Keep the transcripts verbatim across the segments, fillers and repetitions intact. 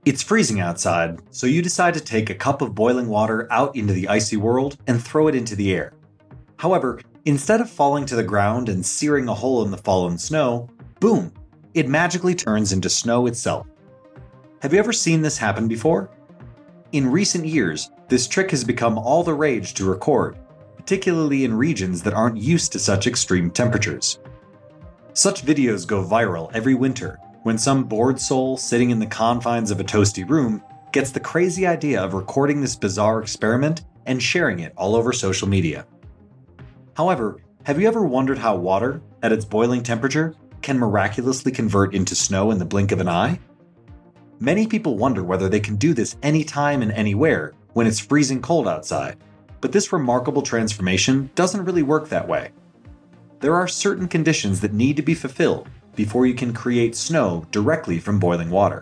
It's freezing outside, so you decide to take a cup of boiling water out into the icy world and throw it into the air. However, instead of falling to the ground and searing a hole in the fallen snow, boom, it magically turns into snow itself. Have you ever seen this happen before? In recent years, this trick has become all the rage to record, particularly in regions that aren't used to such extreme temperatures. Such videos go viral every winter when some bored soul sitting in the confines of a toasty room gets the crazy idea of recording this bizarre experiment and sharing it all over social media. However, have you ever wondered how water, at its boiling temperature, can miraculously convert into snow in the blink of an eye? Many people wonder whether they can do this anytime and anywhere when it's freezing cold outside, but this remarkable transformation doesn't really work that way. There are certain conditions that need to be fulfilled before you can create snow directly from boiling water.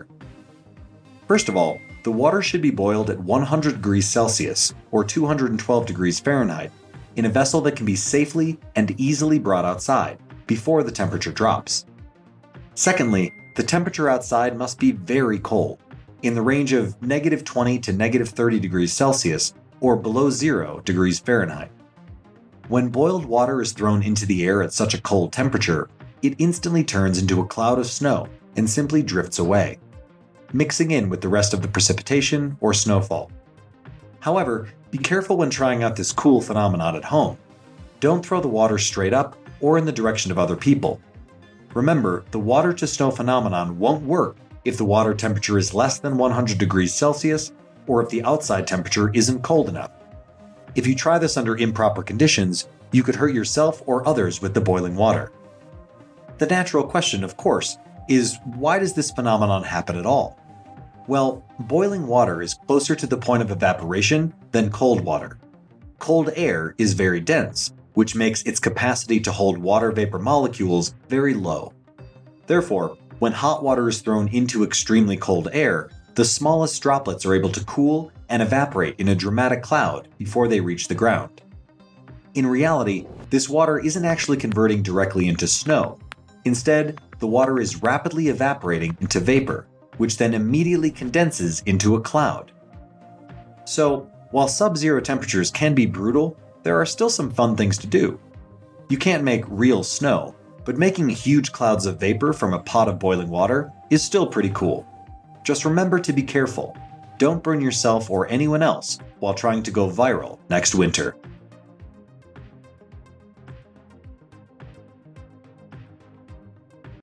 First of all, the water should be boiled at one hundred degrees Celsius or two hundred twelve degrees Fahrenheit in a vessel that can be safely and easily brought outside before the temperature drops. Secondly, the temperature outside must be very cold, in the range of negative twenty to negative thirty degrees Celsius or below zero degrees Fahrenheit. When boiled water is thrown into the air at such a cold temperature, it instantly turns into a cloud of snow and simply drifts away, mixing in with the rest of the precipitation or snowfall. However, be careful when trying out this cool phenomenon at home. Don't throw the water straight up or in the direction of other people. Remember, the water to snow phenomenon won't work if the water temperature is less than one hundred degrees Celsius or if the outside temperature isn't cold enough. If you try this under improper conditions, you could hurt yourself or others with the boiling water. The natural question, of course, is why does this phenomenon happen at all? Well, boiling water is closer to the point of evaporation than cold water. Cold air is very dense, which makes its capacity to hold water vapor molecules very low. Therefore, when hot water is thrown into extremely cold air, the smallest droplets are able to cool and evaporate in a dramatic cloud before they reach the ground. In reality, this water isn't actually converting directly into snow. Instead, the water is rapidly evaporating into vapor, which then immediately condenses into a cloud. So, while sub-zero temperatures can be brutal, there are still some fun things to do. You can't make real snow, but making huge clouds of vapor from a pot of boiling water is still pretty cool. Just remember to be careful. Don't burn yourself or anyone else while trying to go viral next winter.